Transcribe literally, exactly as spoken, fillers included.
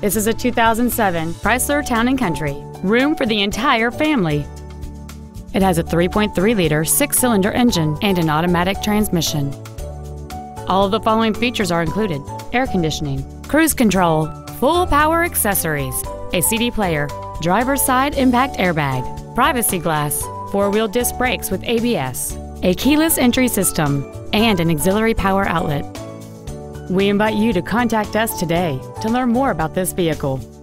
This is a two thousand seven Chrysler Town and Country. Room for the entire family. It has a three point three liter six-cylinder engine and an automatic transmission. All of the following features are included: air conditioning, cruise control, full power accessories, a C D player, driver's side impact airbag, privacy glass, four-wheel disc brakes with A B S, a keyless entry system, and an auxiliary power outlet. We invite you to contact us today to learn more about this vehicle.